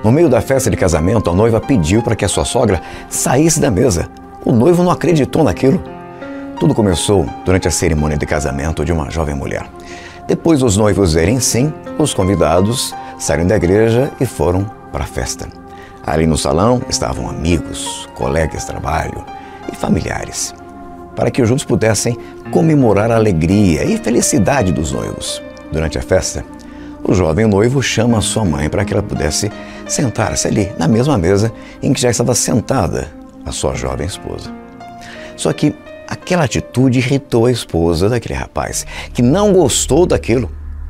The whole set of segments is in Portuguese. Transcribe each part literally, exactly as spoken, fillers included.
No meio da festa de casamento, a noiva pediu para que a sua sogra saísse da mesa. O noivo não acreditou naquilo. Tudo começou durante a cerimônia de casamento de uma jovem mulher. Depois dos noivos dizerem sim, os convidados saíram da igreja e foram para a festa. Ali no salão estavam amigos, colegas de trabalho e familiares, para que juntos pudessem comemorar a alegria e felicidade dos noivos. Durante a festa, o jovem noivo chama a sua mãe para que ela pudesse sentar-se ali na mesma mesa em que já estava sentada a sua jovem esposa. Só que aquela atitude irritou a esposa daquele rapaz, que não gostou daquilo.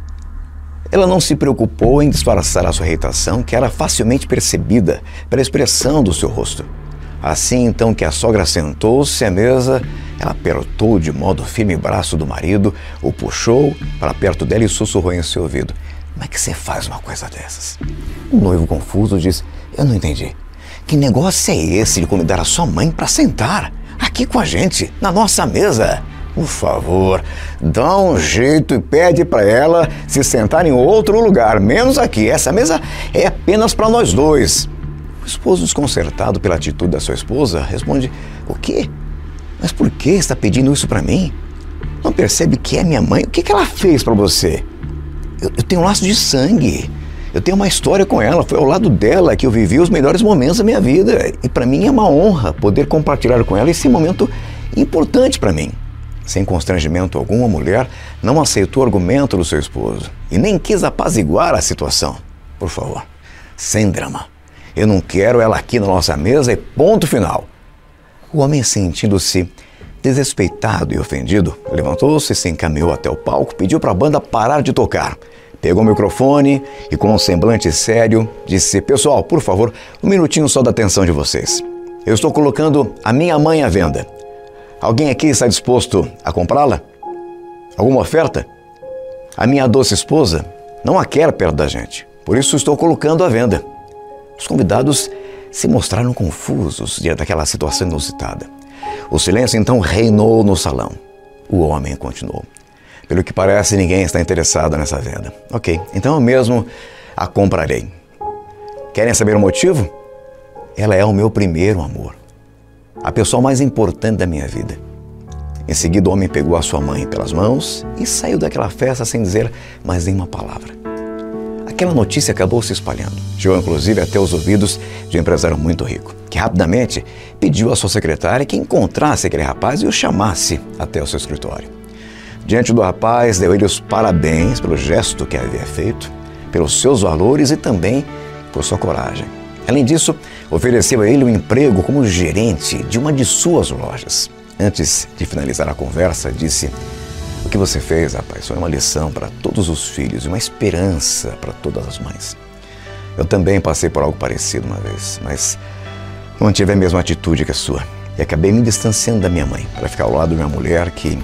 Ela não se preocupou em disfarçar a sua irritação, que era facilmente percebida pela expressão do seu rosto. Assim, então, que a sogra sentou-se à mesa, ela apertou de modo firme o braço do marido, o puxou para perto dela e sussurrou em seu ouvido: "Como é que você faz uma coisa dessas?" O noivo, confuso, disse: "Eu não entendi. Que negócio é esse de convidar a sua mãe para sentar aqui com a gente, na nossa mesa? Por favor, dá um jeito e pede para ela se sentar em outro lugar, menos aqui. Essa mesa é apenas para nós dois." O esposo, desconcertado pela atitude da sua esposa, responde: "O quê? Mas por que está pedindo isso para mim? Não percebe que é minha mãe? O que que ela fez para você? Eu, eu tenho um laço de sangue. Eu tenho uma história com ela. Foi ao lado dela que eu vivi os melhores momentos da minha vida. E para mim é uma honra poder compartilhar com ela esse momento importante para mim." Sem constrangimento algum, a mulher não aceitou o argumento do seu esposo e nem quis apaziguar a situação. "Por favor, sem drama. Eu não quero ela aqui na nossa mesa e ponto final." O homem, sentindo-se desrespeitado e ofendido, levantou-se, se encaminhou até o palco, pediu para a banda parar de tocar. Pegou o microfone e, com um semblante sério, disse: "Pessoal, por favor, um minutinho só da atenção de vocês. Eu estou colocando a minha mãe à venda. Alguém aqui está disposto a comprá-la? Alguma oferta? A minha doce esposa não a quer perto da gente, por isso estou colocando à venda." Os convidados se mostraram confusos diante daquela situação inusitada. O silêncio então reinou no salão. O homem continuou: "Pelo que parece, ninguém está interessado nessa venda. Ok, então eu mesmo a comprarei. Querem saber o motivo? Ela é o meu primeiro amor, a pessoa mais importante da minha vida." Em seguida, o homem pegou a sua mãe pelas mãos e saiu daquela festa sem dizer mais nenhuma palavra. Aquela notícia acabou se espalhando. Chegou inclusive até os ouvidos de um empresário muito rico, que rapidamente pediu à sua secretária que encontrasse aquele rapaz e o chamasse até o seu escritório. Diante do rapaz, deu ele os parabéns pelo gesto que havia feito, pelos seus valores e também por sua coragem. Além disso, ofereceu a ele um emprego como gerente de uma de suas lojas. Antes de finalizar a conversa, disse: "O que você fez, rapaz, foi uma lição para todos os filhos e uma esperança para todas as mães. Eu também passei por algo parecido uma vez, mas não tive a mesma atitude que a sua. E acabei me distanciando da minha mãe para ficar ao lado de uma mulher que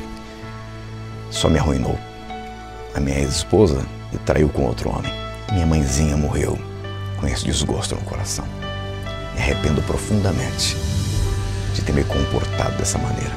só me arruinou. A minha ex-esposa me traiu com outro homem. Minha mãezinha morreu com esse desgosto no coração. Me arrependo profundamente de ter me comportado dessa maneira."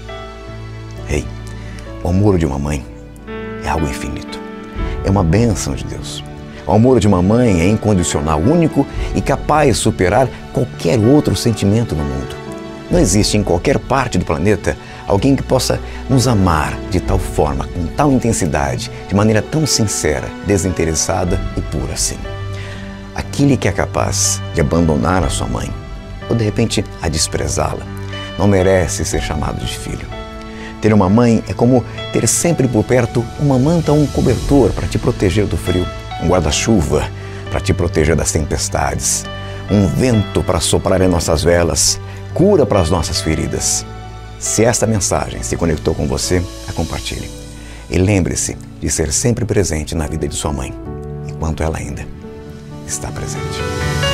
Ei, o amor de uma mãe é algo infinito. É uma bênção de Deus. O amor de uma mãe é incondicional, único e capaz de superar qualquer outro sentimento no mundo. Não existe em qualquer parte do planeta alguém que possa nos amar de tal forma, com tal intensidade, de maneira tão sincera, desinteressada e pura assim. Aquele que é capaz de abandonar a sua mãe, ou de repente a desprezá-la, não merece ser chamado de filho. Ter uma mãe é como ter sempre por perto uma manta ou um cobertor para te proteger do frio, um guarda-chuva para te proteger das tempestades, um vento para soprar em nossas velas, cura para as nossas feridas. Se esta mensagem se conectou com você, a compartilhe. E lembre-se de ser sempre presente na vida de sua mãe, enquanto ela ainda está presente.